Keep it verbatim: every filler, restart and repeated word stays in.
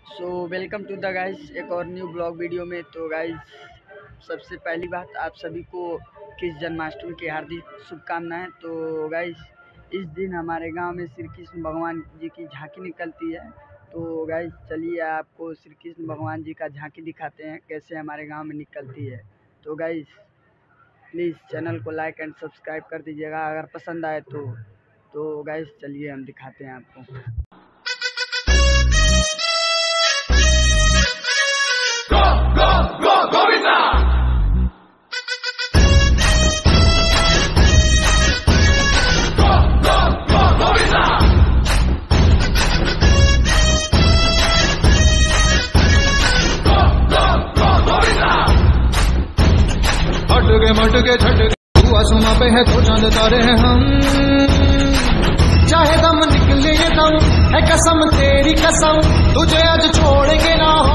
So welcome to the guys एक और new blog video में। तो गाइस सबसे पहली बात, आप सभी को कृष्ण जन्माष्टमी की हार्दिक शुभकामनाएं। तो गाइस इस दिन हमारे गांव में श्री कृष्ण भगवान जी की झांकी निकलती है। तो गाइस चलिए आपको श्री कृष्ण भगवान जी का झांकी दिखाते हैं कैसे हमारे गांव में निकलती है। तो गाइस प्लीज़ चैनल को लाइक एंड सब्सक्राइब कर दीजिएगा अगर पसंद आए तो। तो गाइस चलिए हम दिखाते हैं आपको। हटके मटके छटके हुआ सुमा पे है तो चांद तारे हैं हम, चाहे दम निकले दम है कसम तेरी कसम, तुझे आज छोड़ेंगे ना।